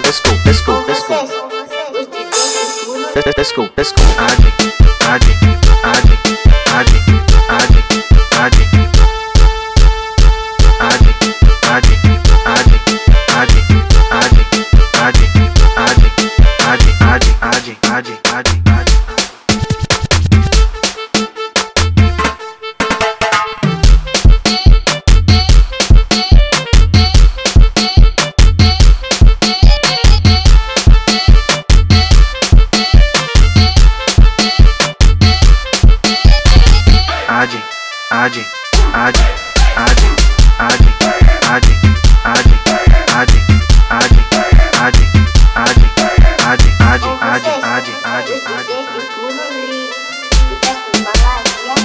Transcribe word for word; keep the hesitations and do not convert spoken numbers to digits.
let's go, let's go, let's go. Let's let's go, let's go. Aje, aje, aje, aje, aje, aje, aje, aje, aje, aje, aje, aje, aje, aje, aje, aje, aje, aje, aje. Aje, aje, aje, aje, aje, aje, aje, aje, aje, aje, aje, aje, aje, aje, aje, aje, aje.